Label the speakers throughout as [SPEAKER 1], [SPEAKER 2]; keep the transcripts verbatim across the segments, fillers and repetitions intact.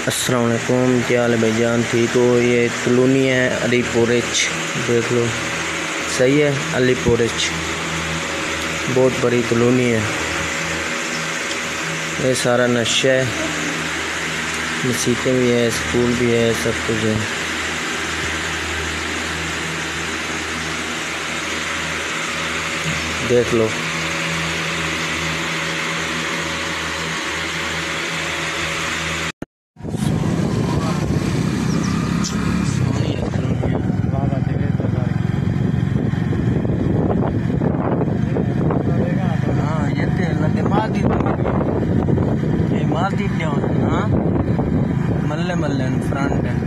[SPEAKER 1] अस्सलाम वालेकुम, क्या हाल है भाईजान? ठीक हो? ये कॉलोनी है अलीपुरच, देख लो। सही है, अलीपुरच बहुत बड़ी कॉलोनी है। ये सारा नशा है, मस्जिदें भी है, स्कूल भी है, सब कुछ है। देख लो। मालदीव हाँ मल्ले मल्ले फ्रंट है।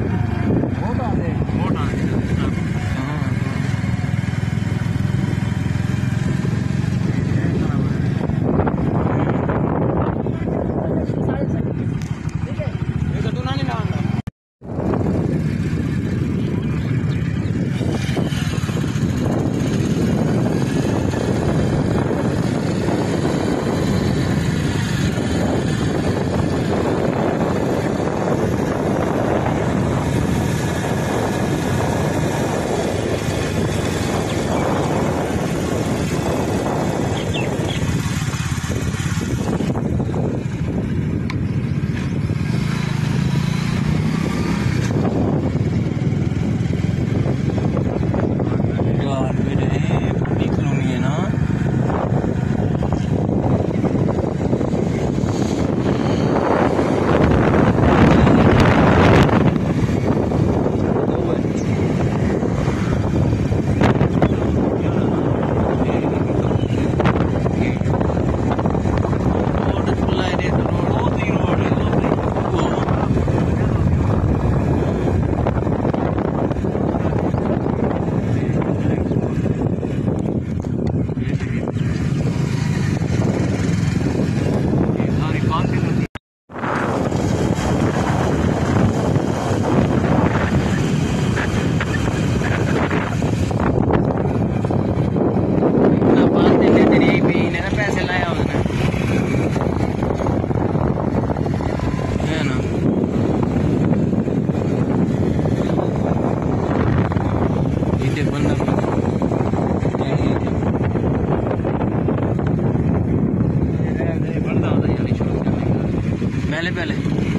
[SPEAKER 1] पहले पहले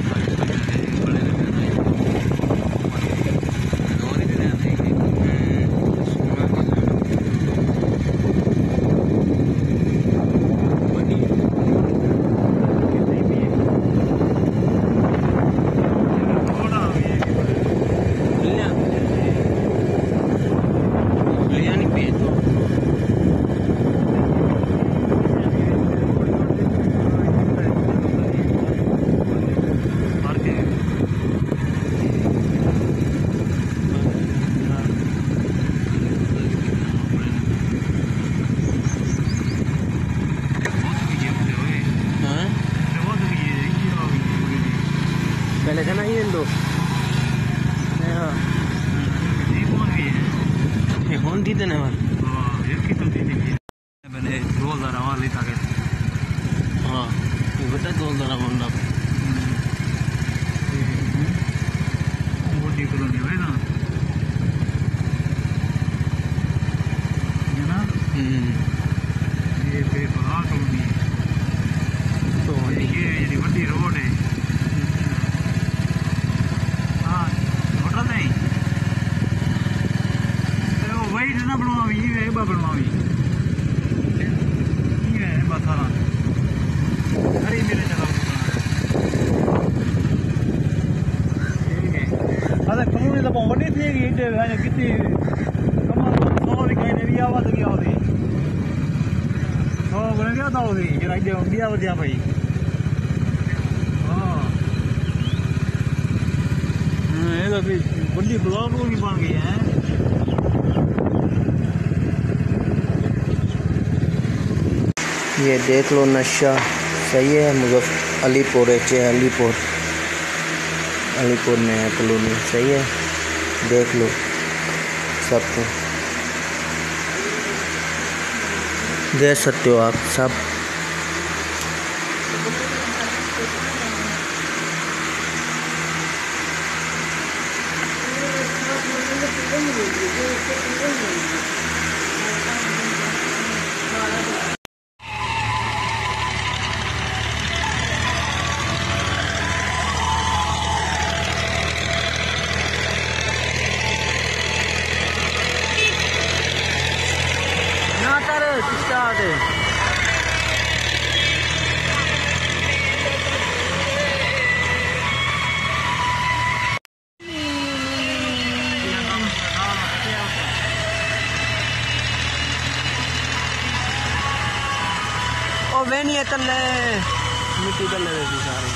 [SPEAKER 1] पहले था ना ये दो ये कौन थी देने वाले
[SPEAKER 2] मैंने दो हजार वाली था
[SPEAKER 1] हाँ ये बता दो हजार बंदा
[SPEAKER 2] मोटी कॉलोनी है ना ये ना ये बेबहा कॉलोनी
[SPEAKER 1] तो
[SPEAKER 2] ये ये बड़ी रोड है। वही ना बनवावी ये बनवावी ये है बसारा अरे मेरे चला ठीक है अरे कॉलोनी तो बहुत बड़ी थी ये है कितनी कमाल सौ दिखाई दे रही आवाज की आवाज सौ बन गया था वो ये राइट दे आवाज आ भाई हां ये तो भी बड़ी ब्लॉक भी बन गई है।
[SPEAKER 1] ये देख लो नशा सही है। मुजफ्फर अलीपुर है, अलीपुर अलीपुर में है कॉलोनी, सही है। देख लो सबको, देख सकते हो आप सब। Start it. ओ वे नहीं है तले मिट्टी तले रहती सारी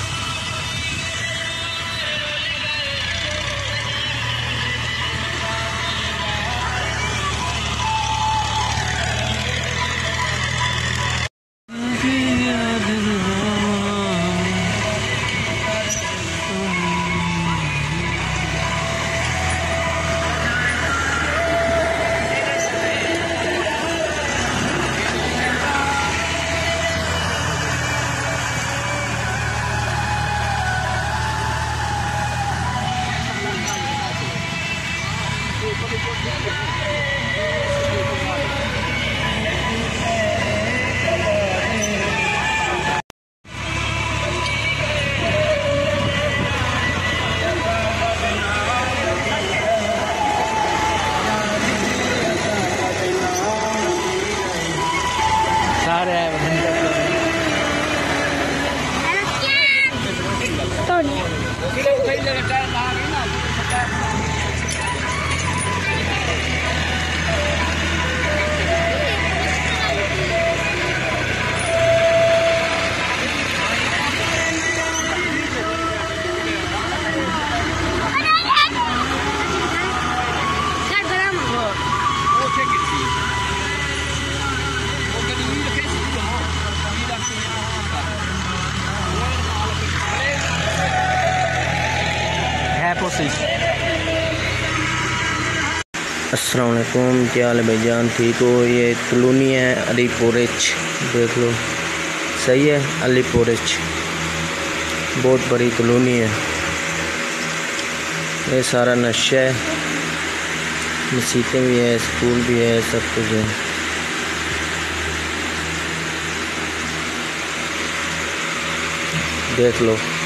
[SPEAKER 1] सारे आए अस्सलाम वालेकुम, क्या हाल है भाईजान, ठीक हो। ये कॉलोनी है अलीपुरच, देख लो, सही है। अलीपुरच बहुत बड़ी कॉलोनी है। ये सारा नशा है, मस्जिदें भी है, स्कूल भी है, सब कुछ है। देख लो।